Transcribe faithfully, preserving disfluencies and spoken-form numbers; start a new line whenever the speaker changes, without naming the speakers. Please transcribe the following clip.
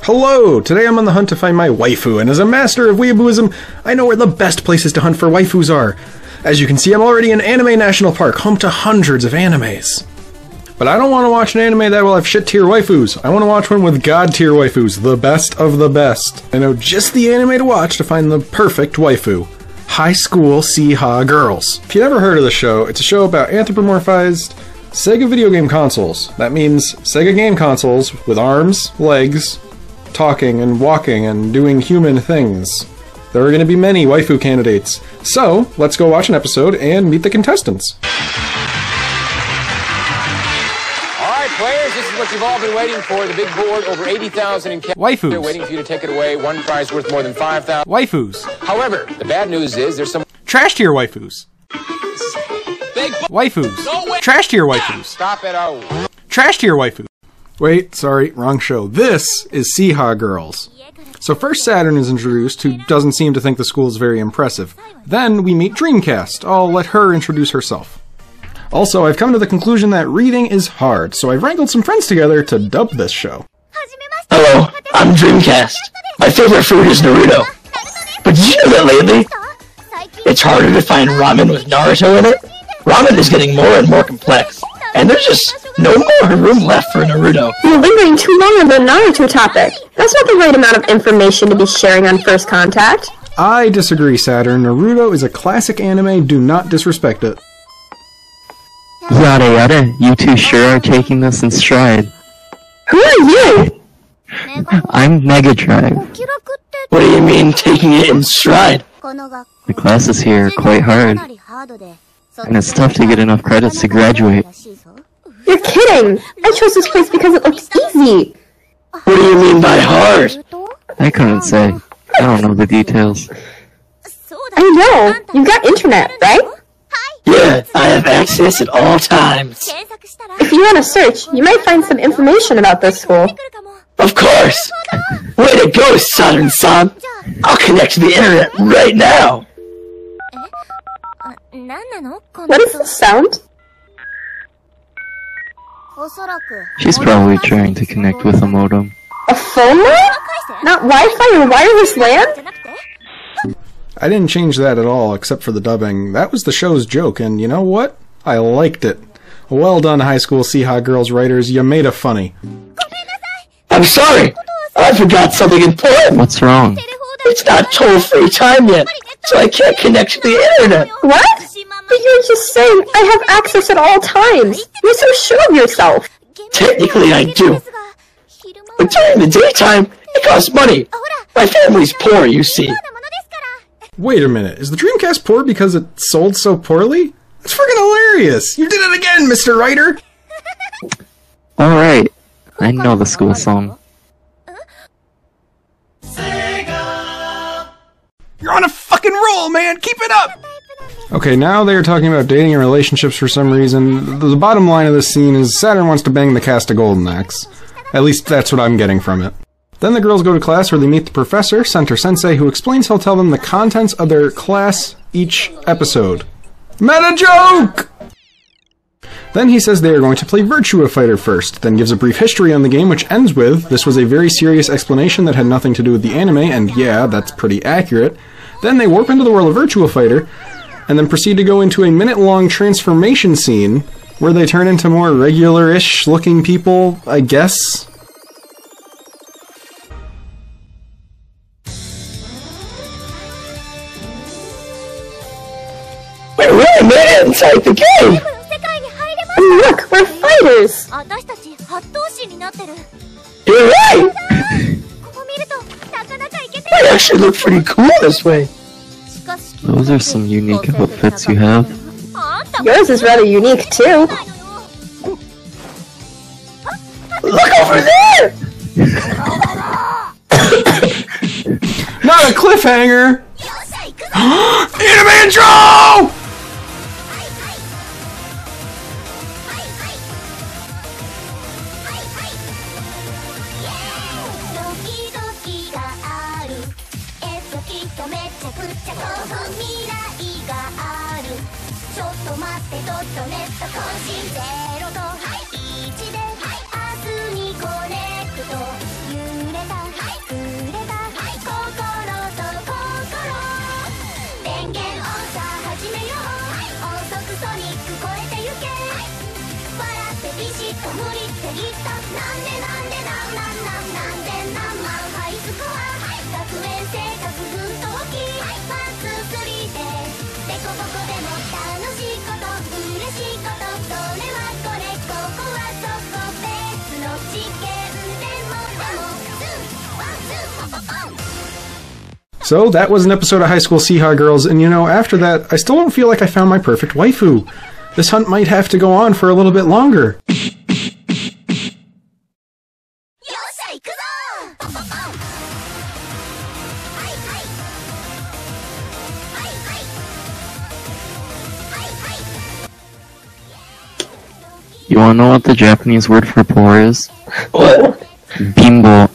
Hello! Today I'm on the hunt to find my waifu, and as a master of weeabooism, I know where the best places to hunt for waifus are. As you can see, I'm already in Anime National Park, home to hundreds of animes. But I don't want to watch an anime that will have shit-tier waifus. I want to watch one with god-tier waifus, the best of the best. I know just the anime to watch to find the perfect waifu. Hi-sCool SeHa Girls. If you've never heard of the show, it's a show about anthropomorphized Sega video game consoles. That means Sega game consoles with arms, legs, talking and walking and doing human things. There are going to be many waifu candidates. So, let's go watch an episode and meet the contestants.
Alright players, this is what you've all been waiting for. The big board, over eighty thousand in cash.
Waifus.
They're waiting for you to take it away. One prize worth more than five thousand.
Waifus.
However, the bad news is there's some
Trash tier waifus.
big
Waifus.
No way.
Trash tier waifus.
Stop it, oh.
Trash tier waifus. Wait, sorry, wrong show. This is SeHa Girls. So first Saturn is introduced, who doesn't seem to think the school is very impressive. Then we meet Dreamcast. I'll let her introduce herself. Also, I've come to the conclusion that reading is hard, so I've wrangled some friends together to dub this show.
Hello, I'm Dreamcast. My favorite food is Naruto. But did you know that lately, it's harder to find ramen with Naruto in it? Ramen is getting more and more complex, and there's just no more room left for Naruto.
You're lingering too long on the Naruto topic. That's not the right amount of information to be sharing on first contact.
I disagree, Saturn. Naruto is a classic anime. Do not disrespect it.
Yada yada, you two sure are taking this in stride.
Who are you?
I'm Mega Drive.
What do you mean, taking it in stride?
The classes here are quite hard, and it's tough to get enough credits to graduate.
You're kidding! I chose this place because it looks easy!
What do you mean by hard?
I couldn't say. I don't know the details.
I know! You've got internet, right?
Yeah, I have access at all times.
If you want to search, you might find some information about this school.
Of course! Way to go, Saturn-san! I'll connect to the internet right now!
What is this sound?
She's probably trying to connect with a modem.
A phone line? Not Wi-Fi or wireless LAN?
I didn't change that at all, except for the dubbing. That was the show's joke, and you know what? I liked it. Well done, Hi-sCool SeHa Girls writers. You made it funny.
I'm sorry! I forgot something important!
What's wrong?
It's not toll-free time yet, so I can't connect to the internet!
What? But you're just saying I have access at all times. You're so sure of yourself.
Technically I do. But during the daytime, it costs money. My family's poor, you see.
Wait a minute, is the Dreamcast poor because it sold so poorly? That's freaking hilarious! You did it again, Mister Writer!
Alright, I know the school song.
Sega! You're on a fucking roll, man! Keep it up! Okay, now they're talking about dating and relationships for some reason. The bottom line of this scene is Saturn wants to bang the cast of Golden Axe. At least that's what I'm getting from it. Then the girls go to class where they meet the professor, Center Sensei, who explains he'll tell them the contents of their class each episode. Meta joke! Then he says they are going to play Virtua Fighter first, then gives a brief history on the game which ends with, this was a very serious explanation that had nothing to do with the anime, and yeah, that's pretty accurate. Then they warp into the world of Virtua Fighter, and then proceed to go into a minute-long transformation scene, where they turn into more regular-ish looking people, I guess?
We're really made it inside the game!
And look, we're fighters!
You're right! They actually look pretty cool this way.
Those are some unique outfits you have.
Yours is rather unique, too.
Look over there!
Not a cliffhanger! Anime intro! So, that was an episode of Hi-sCool SeHa, girls, and you know, after that, I still don't feel like I found my perfect waifu. This hunt might have to go on for a little bit longer.
You wanna know what the Japanese word for poor is?
What?
Bimbo.